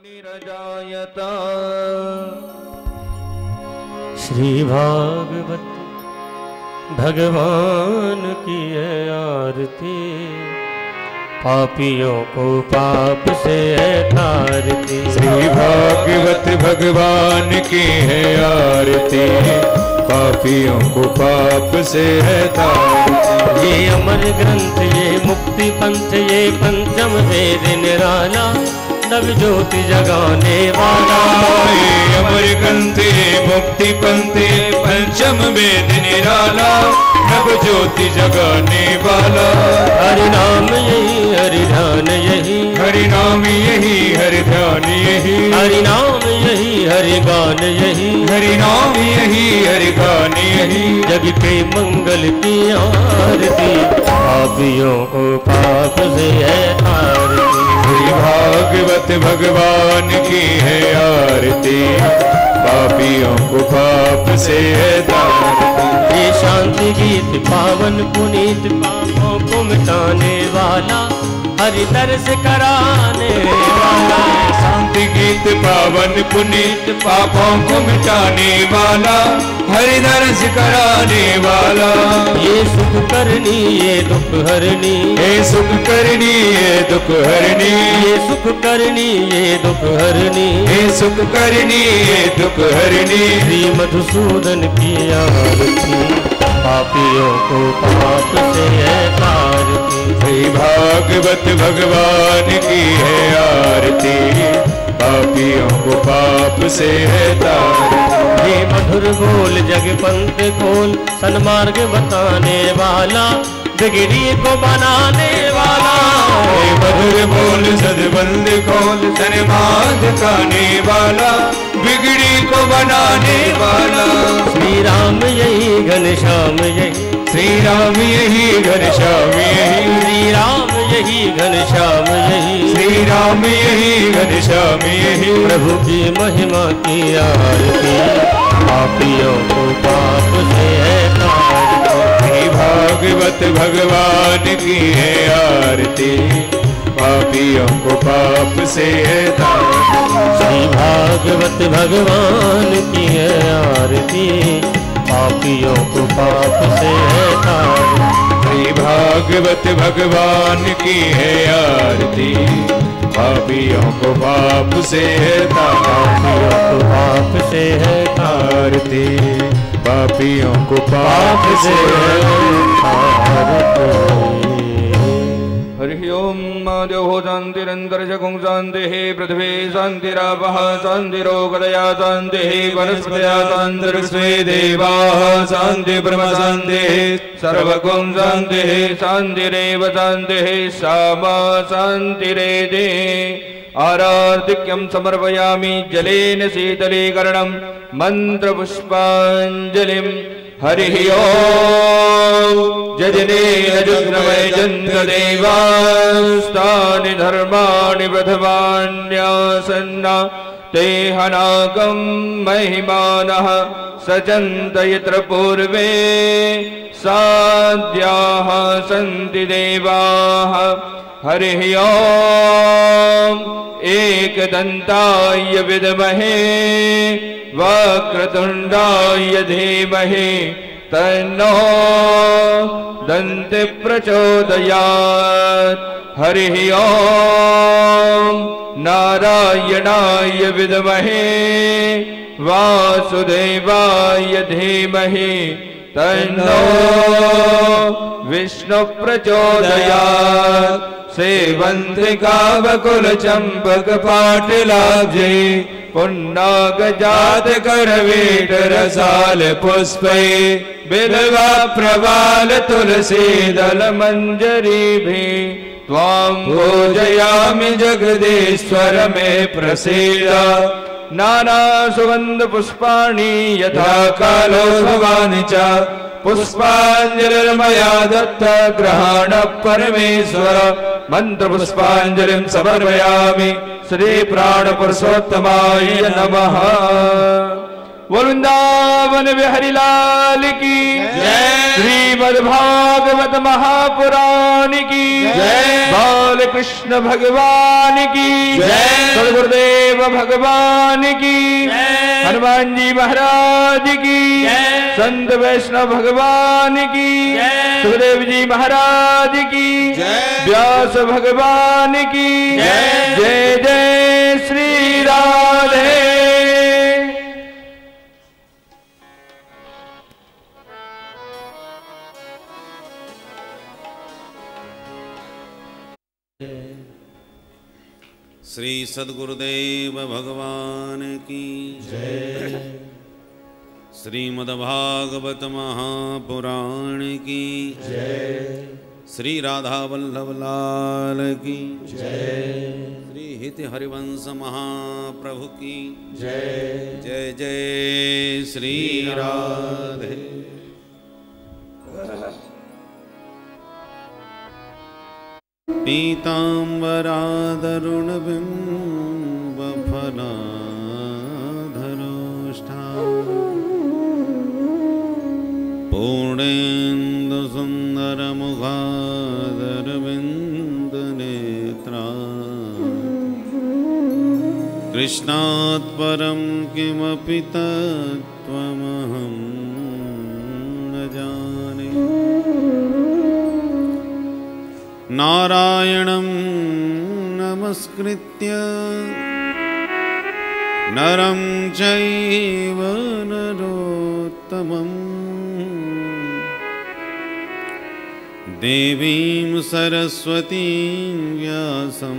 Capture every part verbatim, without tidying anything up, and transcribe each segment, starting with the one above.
निरजायता। श्री भागवत भगवान की है आरती, पापियों को पाप से है तारती। श्री भागवत भगवान की है आरती, पापियों को पाप से है तारती। ये अमर ग्रंथ ये मुक्ति पंथ ये पंचम वेद निराला, नव ज्योति जगाने वाला। ये अमर ग्रंथ ये मुक्ति पंथ ये पंचम वेद निराला, नव ज्योति जगाने वाला। हरि नाम यही हरि ध्यान यही, हरि नाम यही हरि ध्यान यही, हरि नाम यही हरि गान यही, हरि नाम यही हरि गान यही। जग के मंगल की आरती, पापियों को पाप से है आरती। श्री भागवत भगवान की है आरती, पापियों को पाप से है तारती। ये शांति गीत पावन पुनीत, पापों को मिटाने वाला, हरि दर्श कराने वाला। शांति गीत पावन पुनीत, पापों को मिटाने वाला, हरि दर्श कराने वाला। ये सुख करनी ये दुख हरनी, ये सुख करनी ये दुख हरनी, ये सुख करनी ये दुख हरनी, ये सुख करनी ये दुख हरनी। श्री मधुसूदन की आरती, पापियों को पाप से है तारती। श्री भागवत भगवान की है आरती, पापियों को पाप से है तारती। ये मधुर बोल जग पंथ खोल, सन्मार्ग बताने वाला, बिगड़ी को बनाने वाला। ये मधुर बोल सदबंद खोल, सन्मार्ग दिखाने वाला, बिगड़ी को बनाने वाला। श्री राम यही घनश्याम यही, श्री राम यही घनश्याम यही, श्री राम यही घनश्याम यही, श्री राम यही घनश्याम यही। प्रभु की महिमा की आरती, पापियों को पाप से है तारती। श्री भागवत भगवान की है आरती, पापियों को पाप से है तारती। श्री भागवत भगवान की है आरती, पापियों को पाप से है तारती। श्री भागवत भगवान की है आरती, पापियों को पाप से है तारती। पापियों को पाप से है आरती, पापियों को पाप से है तारती। हरि ओम माधव शांतिरंतरिक्षं शांतिः, पृथ्वी शांतिरापः शांतिरोगदया शांतिः, वनस्पतयः शान्तिर्विश्वे देवाः शान्ति ब्रह्म शान्तिः, सर्वगुण शान्तिः शान्तिरेव शान्तिः, सामा शान्तिरेधे। आराधिक्यं समर्पयामि जलेन शीतलीकरणं मंत्रपुष्पाञ्जलिं। हरिः ओम जजनेन जुग्नमयजन्त देवास्तानि धर्माणि प्रथमान्यासन्ना, ते हनागं महिमानः सचन्त यत्र पूर्वे साध्याः सन्ति देवाः। हरिः ओम एकदन्ताय विद्महे वक्रतुण्डाय धीमहि, तन्नो दन्ति प्रचोदयात्। हरिः ओम नारायणाय विद्महे वासुदेवाय धीमहि, तन्नो विष्णु प्रचोदयात्। सेवन्ति कावकुल चंपक पाटलाब्जे, पुन्नाग जात करवेट रसाल पुष्पै, बिल्वा प्रवाल तुलसी दल मंजरी भी, त्वां पूजयामि जगदीश्वर मे प्रसीद। नाना सुगंध पुष्पाणि यथा कालो भवानि च, पुष्पांजलिर्मया दत्त ग्रहण परमेश्वर। मंत्र पुष्पांजलिं समर्पयामि श्री प्राण पुरुषोत्तमाय नमः। वृंदावन बिहारी लाल की जय, श्रीमद्भागवत महापुराण की जय, बाल कृष्ण भगवान की जय, सद्गुरुदेव भगवान की, हनुमान जी महाराज की, संत वैष्णव भगवान की, सुखदेव जी महाराज की, व्यास भगवान की, जय जय श्री राधे। श्री सद्गुरुदेव भगवान की जय। श्रीमद्भागवत महापुराण की जय। श्री राधा वल्लभ लाल की जय। श्री हित हरिवंश महाप्रभु की जय। जय जय श्री राधे। पीताम्बरादरुणबिम्बफलाधरोष्ठा पूर्णेन्दुसुन्दरमुखादरविन्दनेत्रा कृष्णात् परं किमपि तत्त्वमहं न जाने। नारायणं नमस्कृत्य नरं चैव नरोत्तमं देवीं सरस्वतीं व्यासं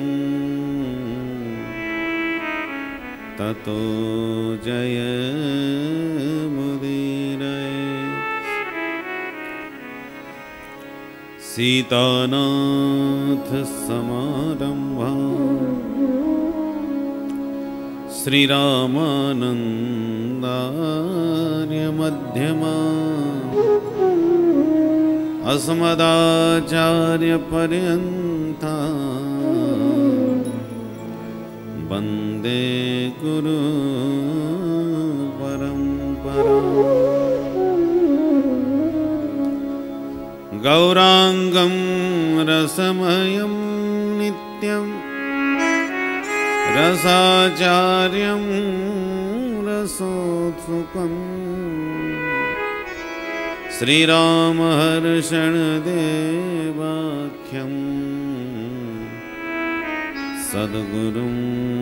ततो जयमुदीरये। सीतानाथ समारंभा श्रीरामानन्दार्य मध्यमा अस्मदाचार्य पर्यन्ता वन्दे गुरु परम्परा। गौरांगं रसमयं नित्यं रसाचार्यं रसोत्सुकम् श्रीरामहर्षणदेवाख्यं सद्गुरुं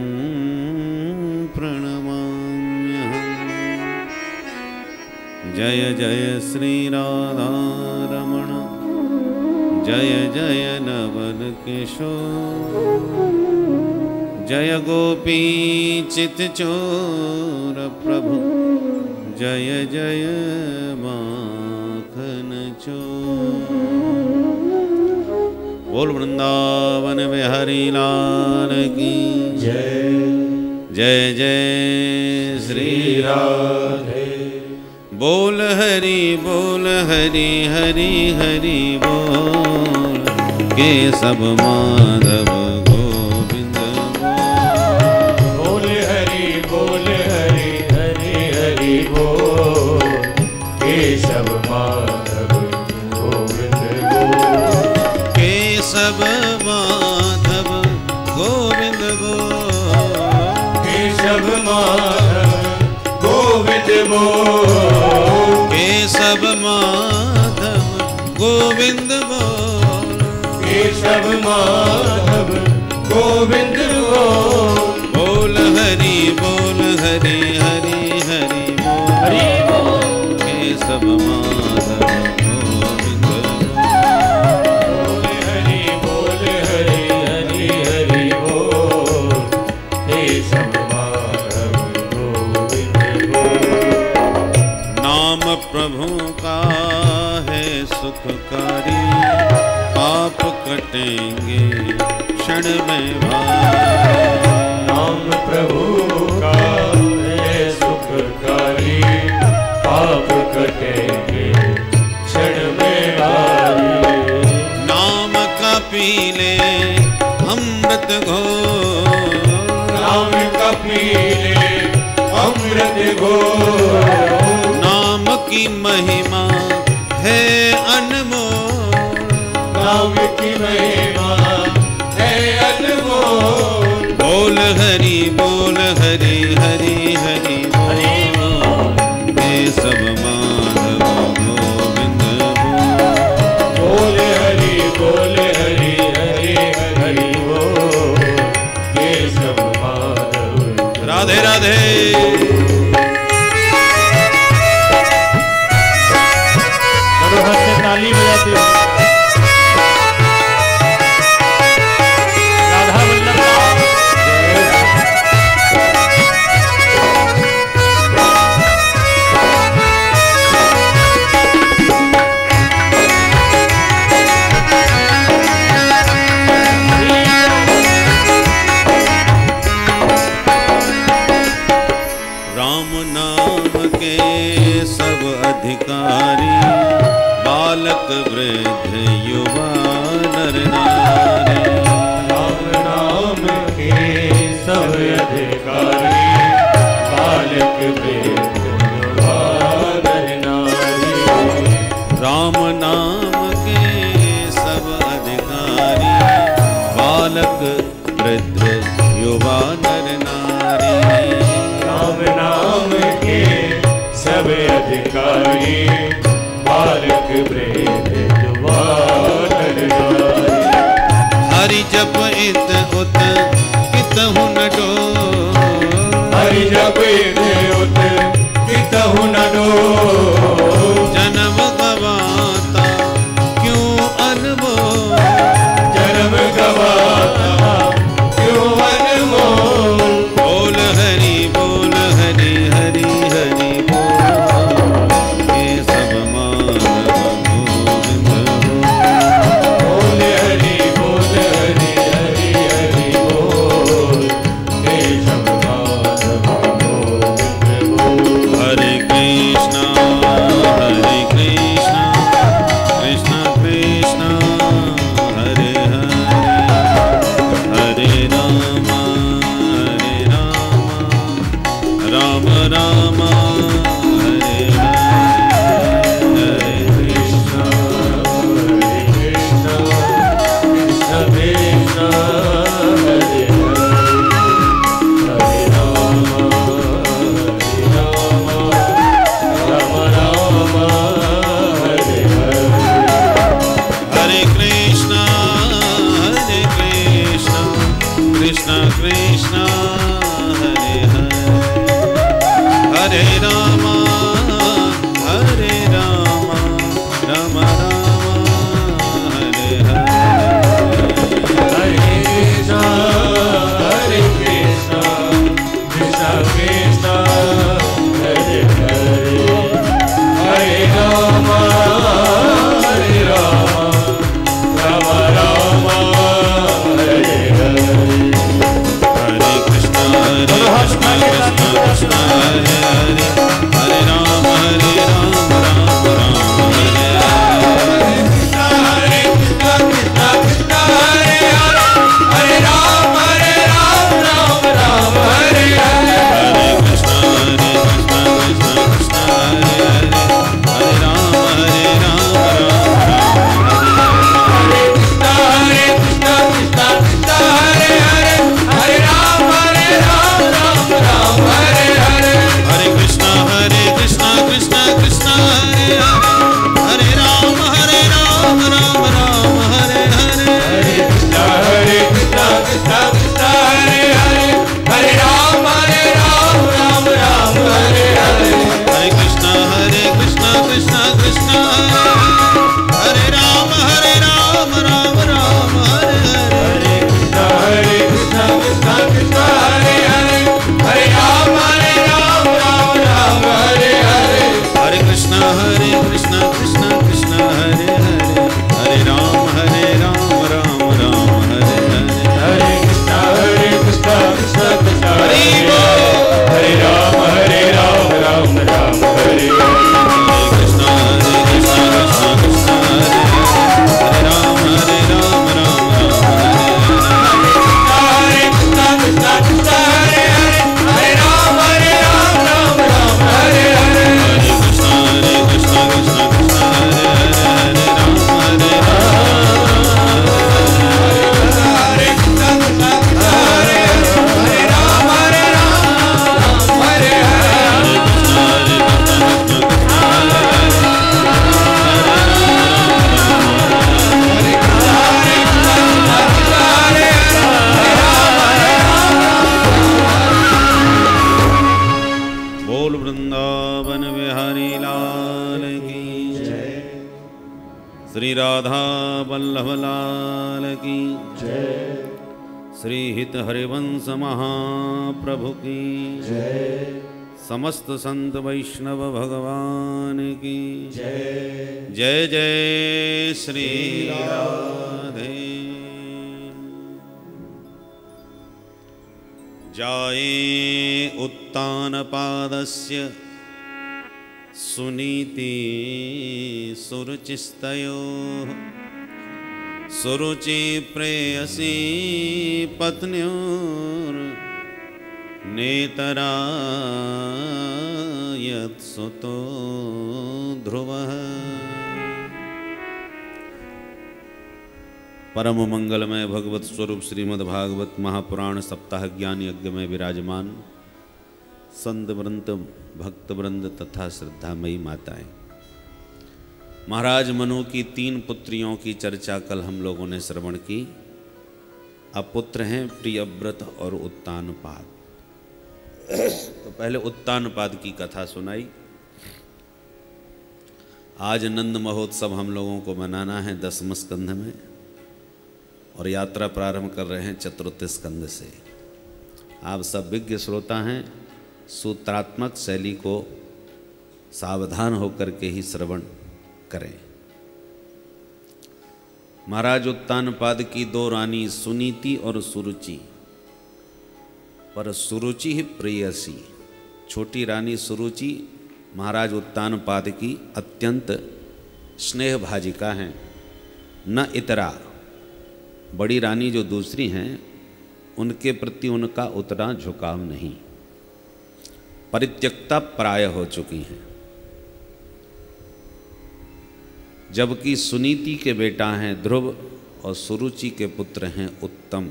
प्रणमाम्यहम्। जय जय श्रीराधारमण जय जय नवल किशोर जय गोपी चित्तचोर प्रभु जय जय माखन चोर। बोल वृंदावन बिहारी लाल की जय। जय जय श्री राधे। बोल हरि बोल हरि हरि हरि बोल केशव माधव गोविंद बोल हरि बोल हरि हरि हरि बोल केशव माधव गोविंद बोल केशव माधव गोविंद बोल केशव माधव गोविंद बोल केशव माधव गोविंद बोल केशव माधव गोविंद बोल बोल हरि बोल हरि हरि हरि बोल केशव माधव गोविंद बोल हरि बोल हरि हरि हरि बोल केशव माधव गोविंद बोल। नाम प्रभु का है सुखकारी पाप कटेंगे क्षण में भाई। नाम प्रभु का है सुखकारी पाप कटेंगे क्षण में भाई। नाम का पी ले अमृत घोर नाम का पी ले अमृत घोर नाम की महिमा है अनमोल नाम की महिमा है अनमोल। बोल हरि बोल हरि हरि हरि हरि बोल। केशव माधव गोविंद बोल। बोल हरि बोल हरि हरि हरि बोल। केशव माधव। राधे राधे। हाथ से ताली बजाते हो। राधा वल्लभ राम। राम नाम के सब अधिकारी, बालक वृद्ध युवा नर नारी। राम नाम के सब अधिकारी, बालक वृद्ध युवा नर नारी। राम नाम के सब अधिकारी, बालक वृद्ध युवा नर नारी। राम नाम के सब अधिकारी, बालक वृद्ध युवा नर नारी। हरि जप इत उत कितहु न डोर। हरि जप इत उत कितहु न डोर। जन्म गवाता क्यों अनमोल। जन्म गवाता क्यों अनमोल। बोल हरि बोल हरि हरि हरि बोल। केशव माधव गोविंद बोल। बोल हरि बोल हरि हरि हरि बोल। केशव माधव गोविंद बोल। हरे कृष्णा हरे कृष्णा कृष्णा कृष्णा हरे हरे। हरे राम हरे राम राम राम हरे हरे। हरे कृष्णा हरे कृष्णा कृष्ण कृष्ण हरे हरे। हरे राम हरे राम राम राम हरे हरे। हरे कृष्णा हरे कृष्णा कृष्णा कृष्णा हरे हरे। श्री राधा वल्लभ लाल की जय। श्री हित हरिवंश महाप्रभु की जय। समस्त संत वैष्णव भगवान की जय। जय जय श्री राधे। जाये उत्तानपादस्य सुनीति सुरुचिस्तयोः सुरुचि प्रेयसी पत्न्योर् नेतरा यत्सुतो ध्रुवः। परम मंगलमय भगवत स्वरूप श्रीमद्भागवत महापुराण सप्ताह ज्ञान यज्ञ में विराजमान संत वृंद भक्त वृंद तथा श्रद्धामयी माताएं, महाराज मनु की तीन पुत्रियों की चर्चा कल हम लोगों ने श्रवण की। अब पुत्र हैं प्रियव्रत और उत्तानपाद। तो पहले उत्तानपाद की कथा सुनाई। आज नंद महोत्सव हम लोगों को मनाना है दसम स्कंध में, और यात्रा प्रारंभ कर रहे हैं चतुर्थ स्कंध से। आप सब विज्ञ श्रोता हैं, सूत्रात्मक शैली को सावधान होकर के ही श्रवण करें। महाराज उत्तानपाद की दो रानी सुनीति और सुरुचि, पर सुरुचि ही प्रेयसी। छोटी रानी सुरुचि महाराज उत्तानपाद की अत्यंत स्नेह भाजिका हैं, न इतरा। बड़ी रानी जो दूसरी हैं उनके प्रति उनका उतना झुकाव नहीं, परित्यक्ता प्राय हो चुकी हैं। जबकि सुनीति के बेटा हैं ध्रुव और सुरुचि के पुत्र हैं उत्तम।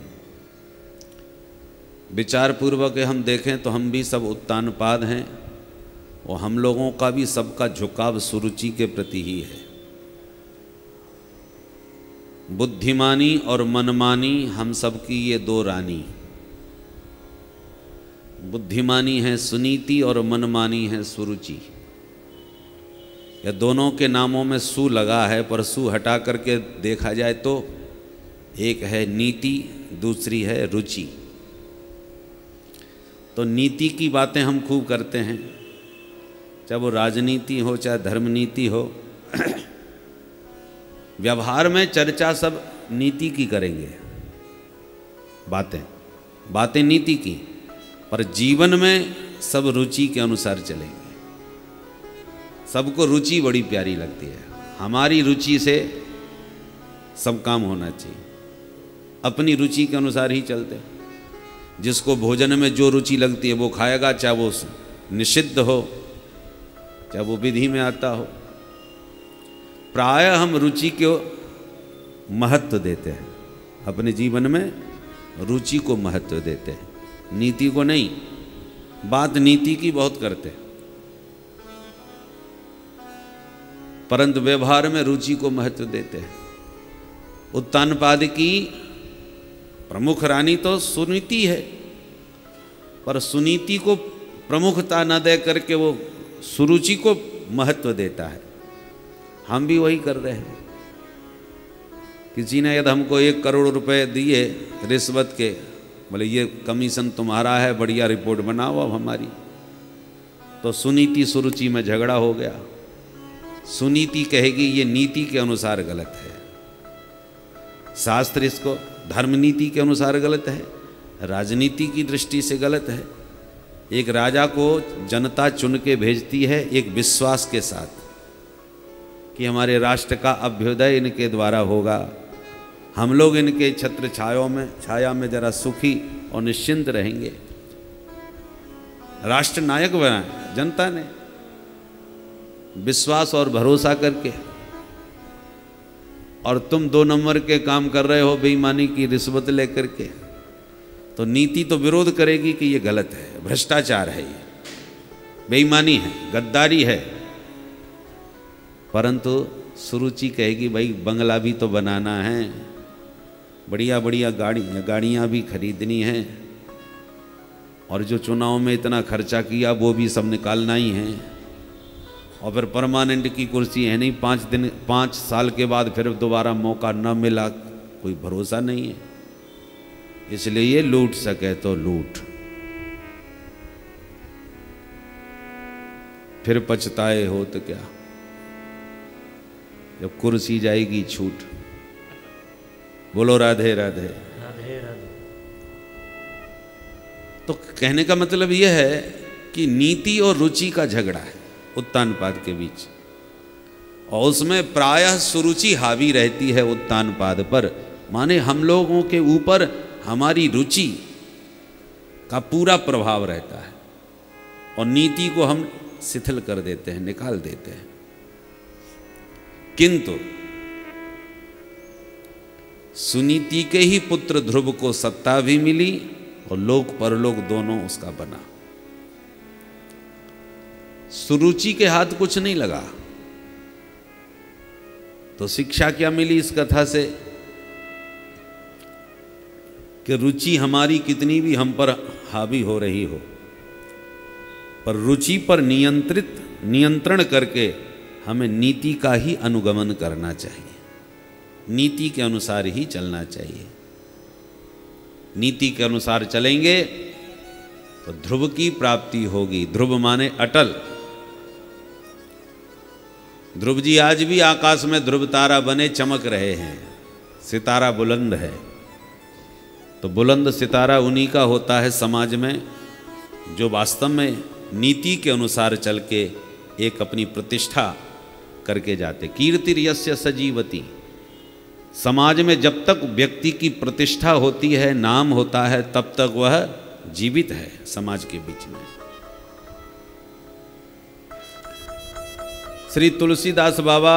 विचार पूर्वक हम देखें तो हम भी सब उत्तानपाद हैं, और हम लोगों का भी सबका झुकाव सुरुचि के प्रति ही है। बुद्धिमानी और मनमानी हम सबकी ये दो रानी। बुद्धिमानी है सुनीति और मनमानी है सुरुचि। यह दोनों के नामों में सु लगा है, पर सु हटा करके देखा जाए तो एक है नीति, दूसरी है रुचि। तो नीति की बातें हम खूब करते हैं, चाहे वो राजनीति हो चाहे धर्मनीति हो। व्यवहार में चर्चा सब नीति की करेंगे, बातें बातें नीति की, पर जीवन में सब रुचि के अनुसार चलेंगे। सबको रुचि बड़ी प्यारी लगती है। हमारी रुचि से सब काम होना चाहिए, अपनी रुचि के अनुसार ही चलते। जिसको भोजन में जो रुचि लगती है वो खाएगा, चाहे वो निषिद्ध हो चाहे वो विधि में आता हो। प्राय हम रुचि को महत्व देते हैं, अपने जीवन में रुचि को महत्व देते हैं, नीति को नहीं। बात नीति की बहुत करते हैं, परंतु व्यवहार में रुचि को महत्व देते हैं। उत्तानपाद की प्रमुख रानी तो सुनीति है, पर सुनीति को प्रमुखता न दे करके वो सुरुचि को महत्व देता है। हम भी वही कर रहे हैं। किसी ने यदि हमको एक करोड़ रुपए दिए रिश्वत के, बोले ये कमीशन तुम्हारा है, बढ़िया रिपोर्ट बनाओ अब हमारी, तो सुनीति सुरुचि में झगड़ा हो गया। सुनीति कहेगी ये नीति के अनुसार गलत है, शास्त्र इसको धर्म नीति के अनुसार गलत है, राजनीति की दृष्टि से गलत है। एक राजा को जनता चुन के भेजती है एक विश्वास के साथ कि हमारे राष्ट्र का अभ्युदय इनके द्वारा होगा, हम लोग इनके छत्र छायों में छाया में जरा सुखी और निश्चिंत रहेंगे। राष्ट्र नायक बनाए जनता ने विश्वास और भरोसा करके, और तुम दो नंबर के काम कर रहे हो बेईमानी की रिश्वत लेकर के, तो नीति तो विरोध करेगी कि ये गलत है, भ्रष्टाचार है, ये बेईमानी है, गद्दारी है। परंतु सुरुचि कहेगी भाई बंगला भी तो बनाना है, बढ़िया बढ़िया गाड़ी गाड़ियाँ भी खरीदनी हैं, और जो चुनाव में इतना खर्चा किया वो भी सब निकालना ही है, और फिर परमानेंट की कुर्सी है नहीं, पाँच दिन पाँच साल के बाद फिर दोबारा मौका न मिला, कोई भरोसा नहीं है। इसलिए ये लूट सके तो लूट, फिर पछताए हो तो क्या, जब कुर्सी जाएगी छूट। बोलो राधे राधे। राधे राधे। तो कहने का मतलब यह है कि नीति और रुचि का झगड़ा है उत्तानपाद के बीच, और उसमें प्रायः सुरुचि हावी रहती है उत्तानपाद पर। माने हम लोगों के ऊपर हमारी रुचि का पूरा प्रभाव रहता है और नीति को हम शिथिल कर देते हैं, निकाल देते हैं। किंतु सुनीति के ही पुत्र ध्रुव को सत्ता भी मिली और लोक परलोक दोनों उसका बना। सुरुचि के हाथ कुछ नहीं लगा। तो शिक्षा क्या मिली इस कथा से कि रुचि हमारी कितनी भी हम पर हावी हो रही हो, पर रुचि पर नियंत्रित नियंत्रण करके हमें नीति का ही अनुगमन करना चाहिए, नीति के अनुसार ही चलना चाहिए। नीति के अनुसार चलेंगे तो ध्रुव की प्राप्ति होगी। ध्रुव माने अटल। ध्रुव जी आज भी आकाश में ध्रुव तारा बने चमक रहे हैं। सितारा बुलंद है, तो बुलंद सितारा उन्हीं का होता है समाज में जो वास्तव में नीति के अनुसार चल के एक अपनी प्रतिष्ठा करके जाते। कीर्तिर्यस्य सजीवति। समाज में जब तक व्यक्ति की प्रतिष्ठा होती है, नाम होता है, तब तक वह जीवित है समाज के बीच में। श्री तुलसीदास बाबा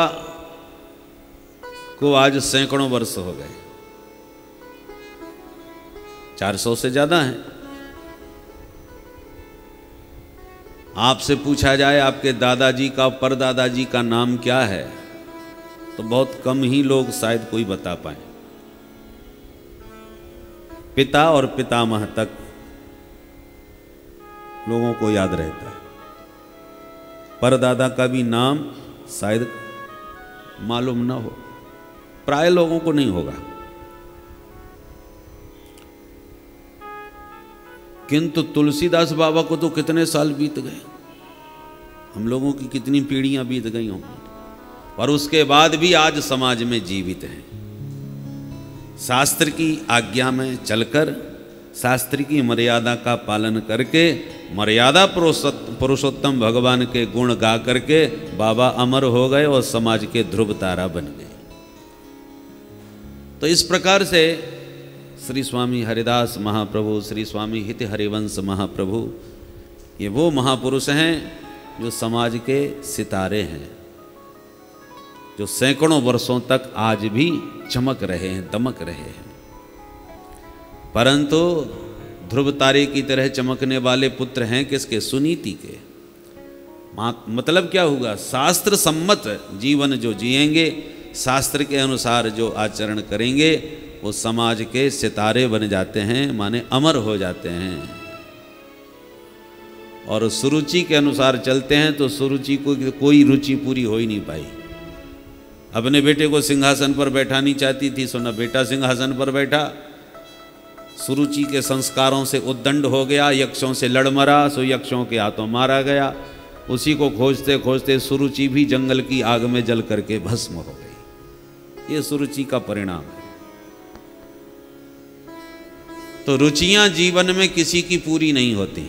को आज सैकड़ों वर्ष हो गए, चार सौ से ज्यादा हैं। आपसे पूछा जाए आपके दादाजी का, परदादाजी का नाम क्या है, तो बहुत कम ही लोग शायद कोई बता पाए। पिता और पितामह तक लोगों को याद रहता है, परदादा का भी नाम शायद मालूम ना हो, प्राय लोगों को नहीं होगा। किंतु तुलसीदास बाबा को तो कितने साल बीत गए, हम लोगों की कितनी पीढ़ियां बीत गई होंगी, और उसके बाद भी आज समाज में जीवित हैं। शास्त्र की आज्ञा में चलकर, शास्त्र की मर्यादा का पालन करके, मर्यादा पुरुषोत्तम भगवान के गुण गा करके बाबा अमर हो गए और समाज के ध्रुव तारा बन गए। तो इस प्रकार से श्री स्वामी हरिदास महाप्रभु, श्री स्वामी हित हरिवंश महाप्रभु, ये वो महापुरुष हैं जो समाज के सितारे हैं, जो सैकड़ों वर्षों तक आज भी चमक रहे हैं, दमक रहे हैं। परंतु ध्रुव तारे की तरह चमकने वाले पुत्र हैं किसके? सुनीति के। मतलब क्या होगा? शास्त्र सम्मत जीवन जो जिएंगे, शास्त्र के अनुसार जो आचरण करेंगे, वो समाज के सितारे बन जाते हैं, माने अमर हो जाते हैं। और सुरुचि के अनुसार चलते हैं तो सुरुचि को कोई रुचि पूरी हो ही नहीं पाई। अपने बेटे को सिंहासन पर बैठानी चाहती थी, सुना बेटा सिंहासन पर बैठा, सुरुचि के संस्कारों से उद्दंड हो गया, यक्षों से लड़ मरा, सो यक्षों के हाथों मारा गया। उसी को खोजते खोजते सुरुचि भी जंगल की आग में जल करके भस्म हो गई। ये सुरुचि का परिणाम है। तो रुचियां जीवन में किसी की पूरी नहीं होती,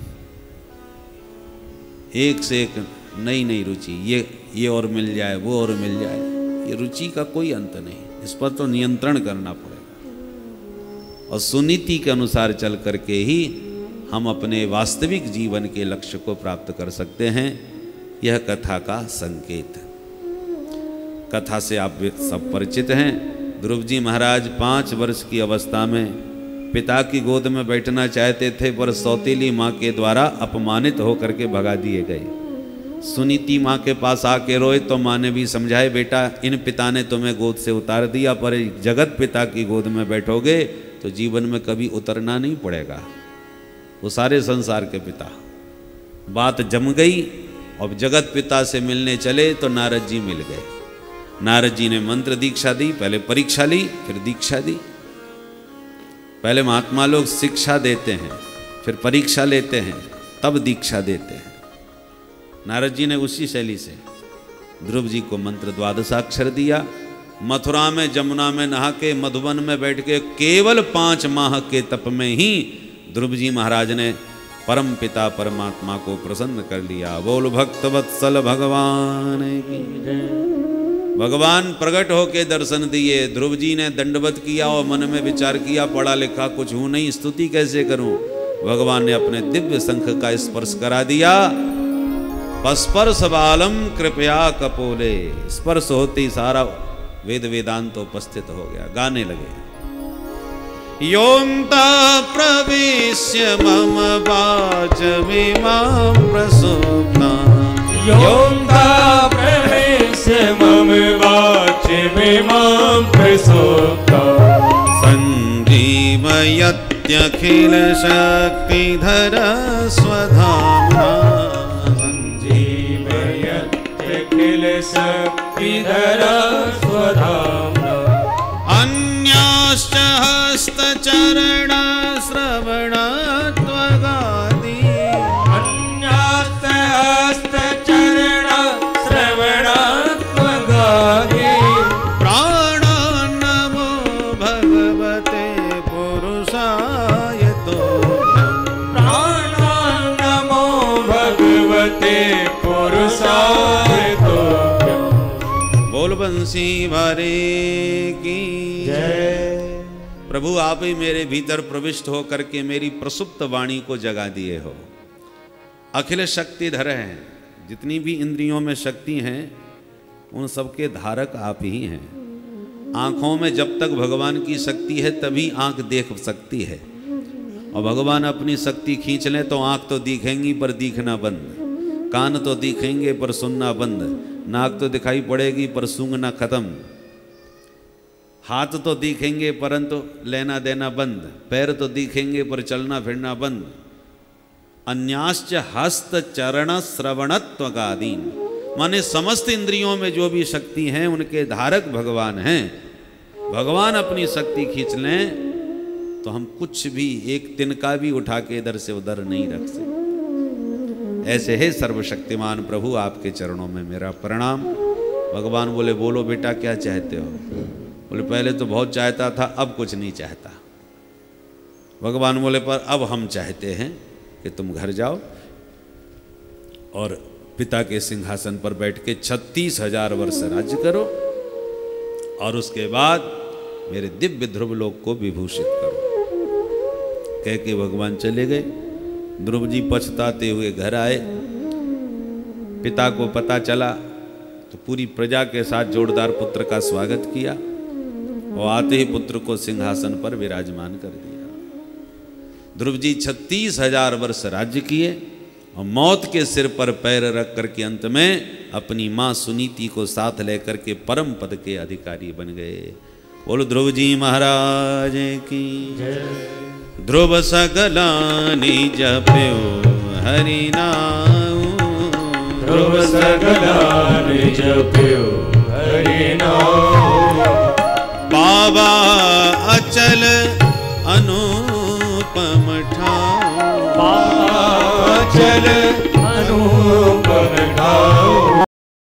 एक से एक नई नई रुचि, ये ये और मिल जाए, वो और मिल जाए, ये रुचि का कोई अंत नहीं। इस पर तो नियंत्रण करना पड़ेगा और सुनीति के अनुसार चल करके ही हम अपने वास्तविक जीवन के लक्ष्य को प्राप्त कर सकते हैं। यह कथा का संकेत। कथा से आप सब परिचित हैं। ध्रुव जी महाराज पाँच वर्ष की अवस्था में पिता की गोद में बैठना चाहते थे, पर सौतेली माँ के द्वारा अपमानित होकर के भगा दिए गए। सुनीति माँ के पास आके रोए तो माँ ने भी समझाए, बेटा इन पिता ने तुम्हें गोद से उतार दिया, पर जगत पिता की गोद में बैठोगे तो जीवन में कभी उतरना नहीं पड़ेगा। वो सारे संसार के पिता। बात जम गई और जगत पिता से मिलने चले तो नारद जी मिल गए। नारद जी ने मंत्र दीक्षा दी, पहले परीक्षा ली फिर दीक्षा दी। पहले महात्मा लोग शिक्षा देते हैं, फिर परीक्षा लेते हैं, तब दीक्षा देते हैं। नारद जी ने उसी शैली से ध्रुव जी को मंत्र द्वादशाक्षर दिया। मथुरा में जमुना में नहा के मधुबन में बैठ के केवल पांच माह के तप में ही ध्रुव जी महाराज ने परम पिता परमात्मा को प्रसन्न कर लिया। बोल भक्त वत्सल भगवान की जय। भगवान प्रकट होके दर्शन दिए। ध्रुव जी ने दंडवत किया और मन में विचार किया, पढ़ा लिखा कुछ हूं नहीं, स्तुति कैसे करूं। भगवान ने अपने दिव्य शंख का स्पर्श करा दिया। स्पर्श बालम कृपया कपोले, स्पर्श होते ही सारा वेद वेदांत उपस्थित हो गया। गाने लगे। योऽन्ता प्रविश्य मम वाचमिमां प्रसुप्तां, योऽन्ता प्रविश्य मम वाचमिमां प्रसुप्तां, संजीवयत्यखिल शक्तिधर स्वधाम्ना, संजीवयत्यखिल शक्तिधर स्वधाम्ना, अन्याश्च हस्तचरण श्रवणत्वगादि, अन्याश्च हस्तचरण श्रवणत्वगादि, प्राणान् नमो भगवते पुरुषाय तुभ्यं, प्राणान् नमो भगवते पुरुषाय तुभ्यं। बोल बंसी वारे की जय। प्रभु आप ही मेरे भीतर प्रविष्ट हो करके मेरी प्रसुप्त वाणी को जगा दिए हो। अखिल शक्तिधर हैं, जितनी भी इंद्रियों में शक्ति हैं उन सबके धारक आप ही हैं। आँखों में जब तक भगवान की शक्ति है तभी आँख देख सकती है, और भगवान अपनी शक्ति खींच लें तो आँख तो दिखेंगी पर दिखना बंद, कान तो दिखेंगे पर सुनना बंद, नाक तो दिखाई पड़ेगी पर सूंघना खत्म, हाथ तो दिखेंगे परंतु लेना देना बंद, पैर तो दिखेंगे पर चलना फिरना बंद। अन्याश्च हस्त चरण श्रवणत्वगादीन, माने समस्त इंद्रियों में जो भी शक्ति हैं उनके धारक भगवान हैं। भगवान अपनी शक्ति खींच लें तो हम कुछ भी एक तिनका भी उठा के इधर से उधर नहीं रख सकते। ऐसे है सर्वशक्तिमान प्रभु, आपके चरणों में मेरा प्रणाम। भगवान बोले, बोलो बेटा क्या चाहते हो। बोले पहले तो बहुत चाहता था, अब कुछ नहीं चाहता। भगवान बोले पर अब हम चाहते हैं कि तुम घर जाओ और पिता के सिंहासन पर बैठ के छत्तीस हजार वर्ष राज्य करो, और उसके बाद मेरे दिव्य ध्रुव लोक को विभूषित करो। कह के भगवान चले गए। ध्रुव जी पछताते हुए घर आए। पिता को पता चला तो पूरी प्रजा के साथ जोरदार पुत्र का स्वागत किया, और आते ही पुत्र को सिंहासन पर विराजमान कर दिया। ध्रुव जी छत्तीस हजार वर्ष राज्य किए और मौत के सिर पर पैर रख करके अंत में अपनी माँ सुनीति को साथ लेकर के परम पद के अधिकारी बन गए। बोलो ध्रुव जी महाराज की जय। ध्रुव सकलानि जप्यो हरि नाम, ध्रुव सकलानि जप्यो हरि नाम, पावा अचल अनुपम ठाम, पावा अचल